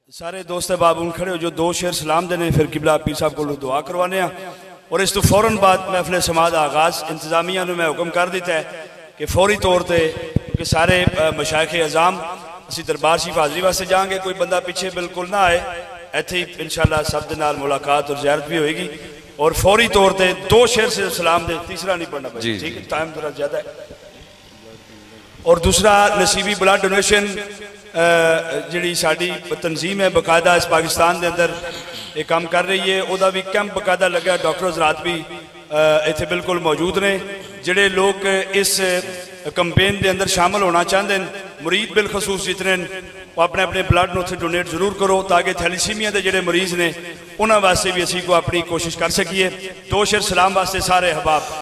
सारे दोस्त बाब हूँ खड़े हो जो दो शेर सलाम देने फिर किबला पीर साहब को दुआ करवाने और इस तो फौरन बाद महफिल समाज का आगाज़ इंतजामिया मैं हुक्म कर दिता है कि फौरी तौर पर क्योंकि सारे मशाइख अज़ाम असी दरबार शरीफ हाज़री वास्ते जाएंगे, कोई बंदा पीछे बिल्कुल ना आए, इत्थे ही इंशाअल्लाह सब दे नाल मुलाकात और ज़ियारत भी होएगी और फौरी तौर पर दो शेर से सलाम दे, तीसरा नहीं पढ़ना पड़ेगा, ठीक है, टाइम थोड़ा ज़्यादा है। और दूसरा नसीबी ब्लड डोनेशन जी साड़ी तंजीम है बकायदा इस पाकिस्तान के अंदर ये काम कर रही है, वह भी कैंप बकायदा लगा, डॉक्टर हज़रात भी इतने बिल्कुल मौजूद ने, जोड़े लोग इस कंपेन के अंदर शामिल होना चाहते हैं, मुरीद बिलखसूस जितने वो अपने अपने ब्लड में उत्थे डोनेट जरूर करो ताकि थैलीसीमिया के जोड़े मरीज ने उन्होंने वास्ते भी असी को अपनी कोशिश कर सकीए। दो शेर सलाम वास्ते सारे अहबाब।